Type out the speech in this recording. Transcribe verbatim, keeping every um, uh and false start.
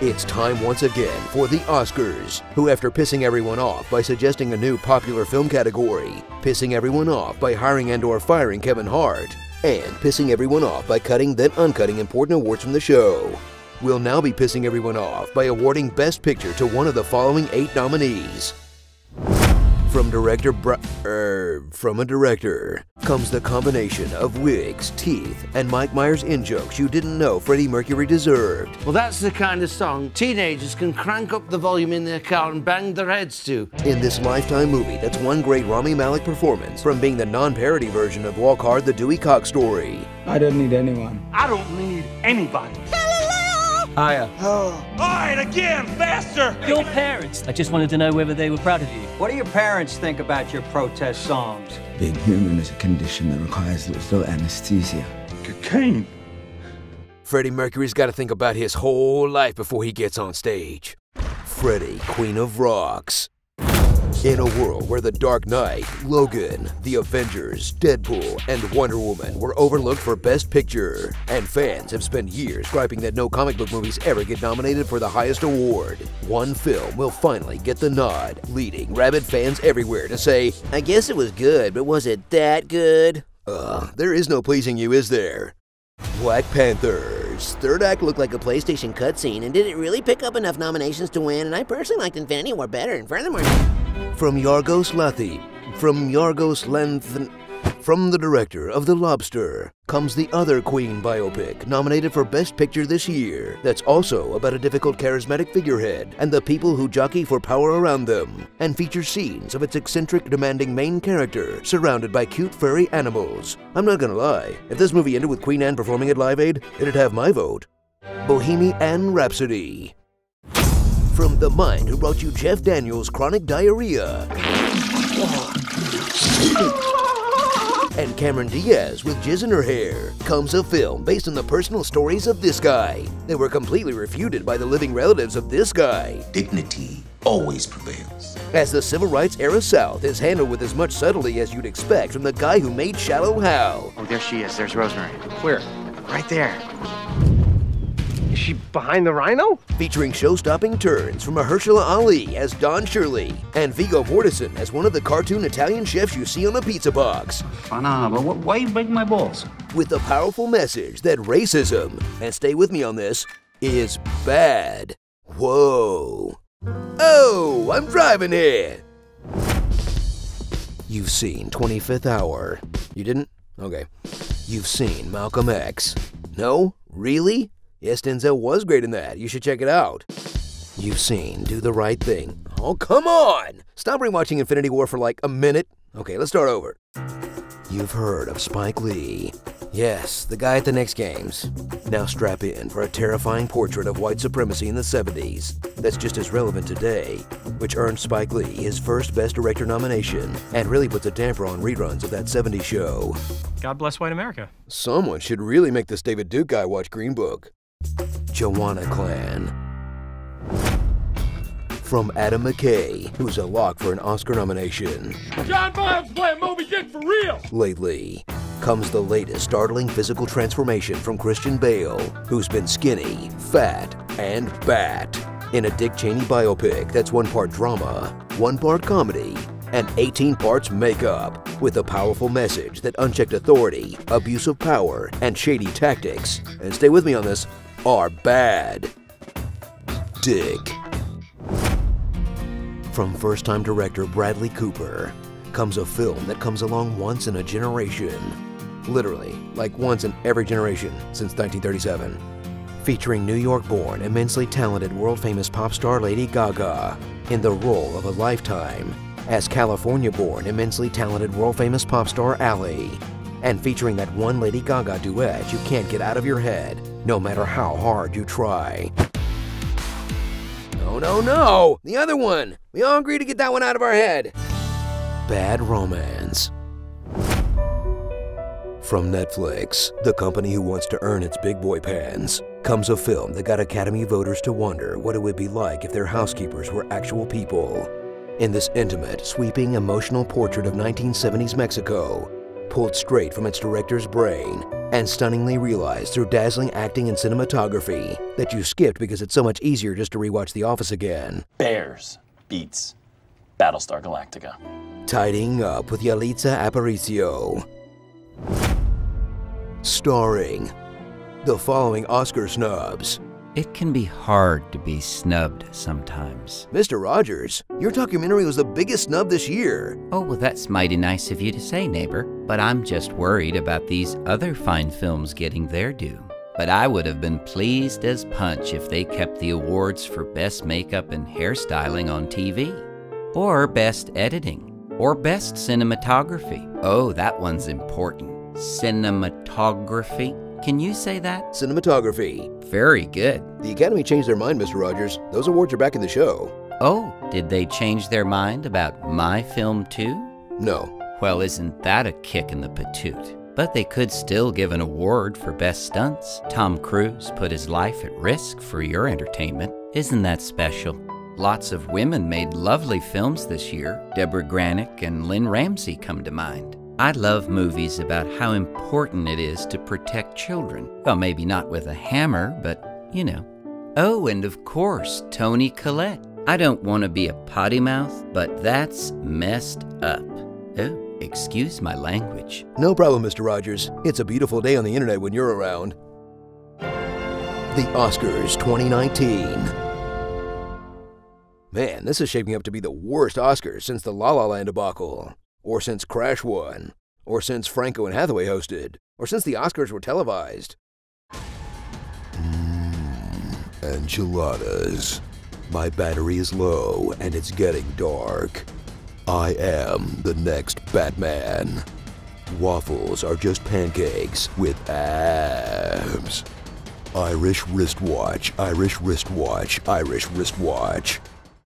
It's time once again for the Oscars, who after pissing everyone off by suggesting a new popular film category, pissing everyone off by hiring and or firing Kevin Hart, and pissing everyone off by cutting then uncutting important awards from the show, will now be pissing everyone off by awarding Best Picture to one of the following eight nominees. From director Br er, from a director comes the combination of wigs, teeth, and Mike Myers in-jokes you didn't know Freddie Mercury deserved. Well, that's the kind of song teenagers can crank up the volume in their car and bang their heads to. In this Lifetime movie that's one great Rami Malek performance from being the non-parody version of Walk Hard, the Dewey Cox story. I don't need anyone. I don't need anybody. Hiya. Oh. All right, again, faster! Your parents. I just wanted to know whether they were proud of you. What do your parents think about your protest songs? Being human is a condition that requires little anesthesia. Cocaine. Freddie Mercury's got to think about his whole life before he gets on stage. Freddie, Queen of Rocks. In a world where The Dark Knight, Logan, The Avengers, Deadpool, and Wonder Woman were overlooked for Best Picture, and fans have spent years griping that no comic book movies ever get nominated for the highest award, one film will finally get the nod, leading rabid fans everywhere to say, I guess it was good, but was it that good? Ugh, there is no pleasing you, is there? Black Panther's third act looked like a PlayStation cutscene and didn't really pick up enough nominations to win, and I personally liked Infinity War better, and furthermore... From Yorgos Lanthimos, from Yorgos Lanthimos, from the director of The Lobster, comes the other Queen biopic nominated for Best Picture this year that's also about a difficult charismatic figurehead and the people who jockey for power around them, and features scenes of its eccentric, demanding main character surrounded by cute furry animals. I'm not gonna lie, if this movie ended with Queen Anne performing at Live Aid, it'd have my vote. Bohemian Rhapsody. From the mind who brought you Jeff Daniels' Chronic Diarrhea. And Cameron Diaz with jizz in her hair comes a film based on the personal stories of this guy. They were completely refuted by the living relatives of this guy. Dignity always prevails. As the Civil Rights era South is handled with as much subtlety as you'd expect from the guy who made Shallow Hal. Oh, there she is. There's Rosemary. Where? Right there. Is she behind the rhino? Featuring show-stopping turns from Mahershala Ali as Don Shirley and Viggo Mortensen as one of the cartoon Italian chefs you see on a pizza box. Oh, no, but why are you breaking my balls? With the powerful message that racism, and stay with me on this, is bad. Whoa. Oh, I'm driving here. You've seen twenty-fifth Hour. You didn't? Okay. You've seen Malcolm X. No? Really? Yes, Denzel was great in that. You should check it out. You've seen Do the Right Thing. Oh, come on! Stop rewatching Infinity War for like a minute. Okay, let's start over. You've heard of Spike Lee. Yes, the guy at the Knicks games. Now strap in for a terrifying portrait of white supremacy in the seventies that's just as relevant today, which earned Spike Lee his first Best Director nomination and really puts a damper on reruns of that seventies show. God bless white America. Someone should really make this David Duke guy watch Green Book. BlacKkKlan. From Adam McKay, who's a lock for an Oscar nomination. John Bob's playing Moby Dick for real! Lately, comes the latest startling physical transformation from Christian Bale, who's been skinny, fat, and bat, in a Dick Cheney biopic that's one part drama, one part comedy, and eighteen parts makeup, with a powerful message that unchecked authority, abuse of power, and shady tactics, and stay with me on this, are bad. Dick. From first-time director Bradley Cooper comes a film that comes along once in a generation. Literally, like once in every generation since nineteen thirty-seven. Featuring New York-born, immensely talented, world-famous pop star Lady Gaga in the role of a lifetime, as California-born, immensely talented, world-famous pop star Ally, and featuring that one Lady Gaga duet you can't get out of your head, no matter how hard you try. No, no, no! The other one! We all agree to get that one out of our head. Bad Romance. From Netflix, the company who wants to earn its big boy pans, comes a film that got Academy voters to wonder what it would be like if their housekeepers were actual people. In this intimate, sweeping, emotional portrait of nineteen seventies Mexico, pulled straight from its director's brain and stunningly realized through dazzling acting and cinematography that you skipped because it's so much easier just to rewatch The Office again. Bears beats Battlestar Galactica. Tidying Up with Yalitza Aparicio. Starring the following Oscar snubs. It can be hard to be snubbed sometimes. Mister Rogers, your documentary was the biggest snub this year. Oh, well, that's mighty nice of you to say, neighbor. But I'm just worried about these other fine films getting their due. But I would have been pleased as punch if they kept the awards for Best Makeup and Hairstyling on T V. Or Best Editing. Or Best Cinematography. Oh, that one's important. Cinematography. Can you say that? Cinematography. Very good. The Academy changed their mind, Mister Rogers. Those awards are back in the show. Oh, did they change their mind about my film too? No. Well, isn't that a kick in the patoot? But they could still give an award for Best Stunts. Tom Cruise put his life at risk for your entertainment. Isn't that special? Lots of women made lovely films this year. Deborah Granick and Lynn Ramsey come to mind. I love movies about how important it is to protect children. Well, maybe not with a hammer, but, you know. Oh, and of course, Toni Collette. I don't want to be a potty mouth, but that's messed up. Oh, excuse my language. No problem, Mister Rogers. It's a beautiful day on the internet when you're around. The Oscars twenty nineteen. Man, this is shaping up to be the worst Oscars since the La La Land debacle. Or since Crash won, or since Franco and Hathaway hosted, or since the Oscars were televised. Mmm, enchiladas. My battery is low and it's getting dark. I am the next Batman. Waffles are just pancakes with abs. Irish wristwatch, Irish wristwatch, Irish wristwatch.